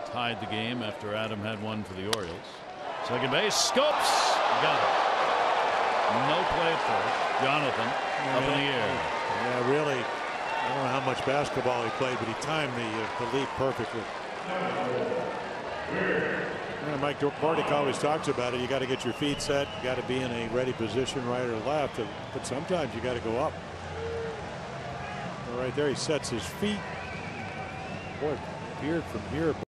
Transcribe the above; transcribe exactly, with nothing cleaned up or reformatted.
tied the game after Adam had one for the Orioles. Second base, Scopes got it. No play at first. Jonathan yeah, up in the air. Yeah, really. I don't know how much basketball he played, but he timed the, uh, the leap perfectly. Yeah, Mike Bordick always talks about it. You got to get your feet set. You got to be in a ready position, right or left. But sometimes you got to go up. Right there, he sets his feet. Boy, appeared from here.